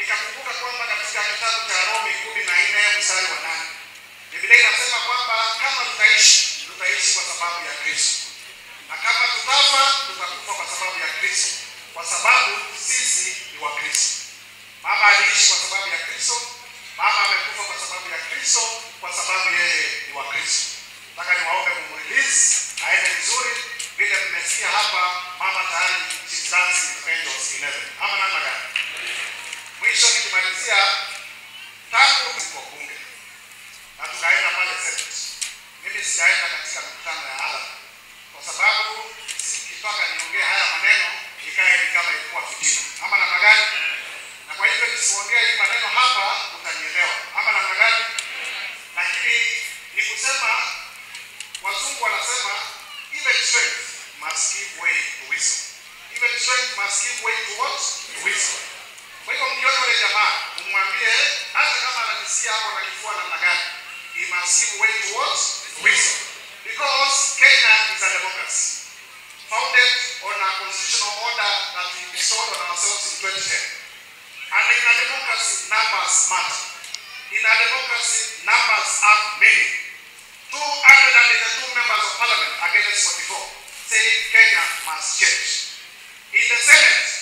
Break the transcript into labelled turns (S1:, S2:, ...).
S1: nikakumbuka kwamba katika kitabu cha Roma 14 mstari wa 8 Biblia inasema kwamba kama tutaishi kwa sababu ya Kristo, na kama tutafa tutakufa kwa sababu ya Kristo, kwa sababu sisi ni wa Kristo. Mama aliishi kwa sababu ya Kristo, mama amekufa kwa sababu ya Kristo, kwa sababu yeye ni wa Kristo. Nataka niwaombe kumrelease aende vizuri. Vile mmesikia hapa, mama tayari she's dancing with angels 11. Ama namna gani? Mwisho nikimalizia, tangu kwa bunge na tukaenda pale Senate, mimi sijaenda katika mkutano ya hadhara kwa sababu sikitaka niongee haya maneno ikae ni kama ilikuwa fitina. Ama namna gani? Na kwa hivyo nisiongee hii maneno hapa, utanielewa. Ama namna gani? Lakini ni kusema, wazungu wanasema even strength must give way to wisdom. Even strength must give way to what? To wisdom. Kwa hivyo mkiona yule jamaa, umwambie hata kama anajisikia hapo na kifua namna gani, he must give way to what? To wisdom. Because Kenya is a democracy founded on a constitutional order that we bestowed on ourselves in 2010. And in a democracy, numbers matter. In a democracy, numbers have meaning. 282 members of parliament against 44 saying Kenya must change. In the Senate,